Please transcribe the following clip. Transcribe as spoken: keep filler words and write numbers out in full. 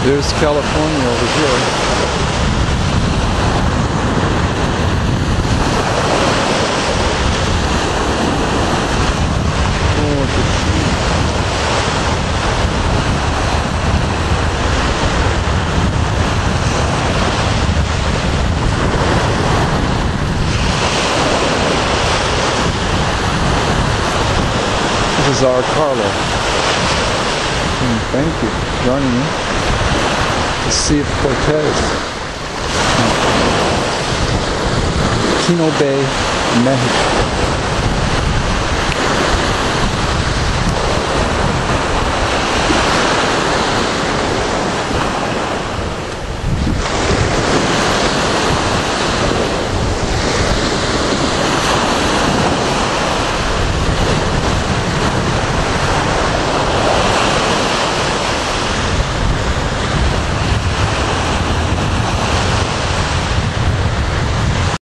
There's California over here. This is our Carlo. And thank you for joining me to see if Cortez, Kino Bay, Mexico.